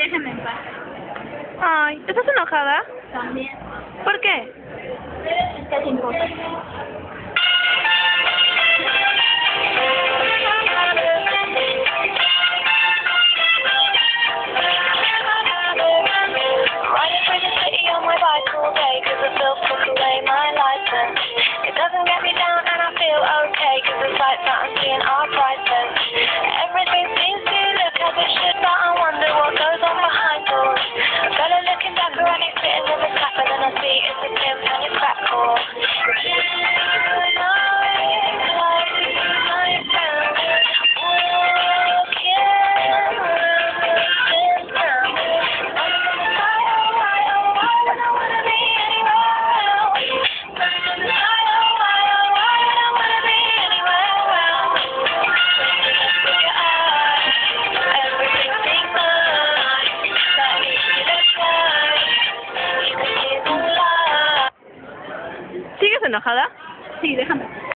déjame en paz. Ay, ¿estás enojada? También. ¿Por qué? Es que es importante. It doesn't get me down and I feel okay, cause the sights that I'm seeing are priceless. Everything seems to look as it should, but I wonder what goes on behind doors. A fella looking dapper and he's sitting with a clap, and then I see it's a pimp and it's backcourt. ¿Sigues enojada? Sí, déjame.